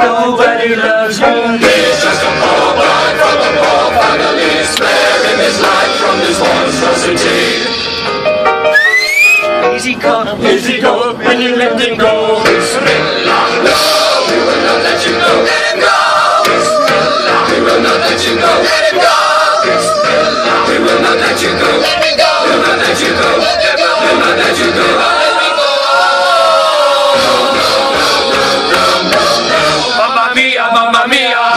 nobody loves you. He's just a poor boy from a poor family, sparing his life from this monstrosity. Easy go, when you let him go. No, we will not let you go. Let him go. We will not let you go. Let him go. We will not let you go. Let me go. We will not let you go. Let me go. We will not let you go. Let me go. Mamma mia, mamma mia.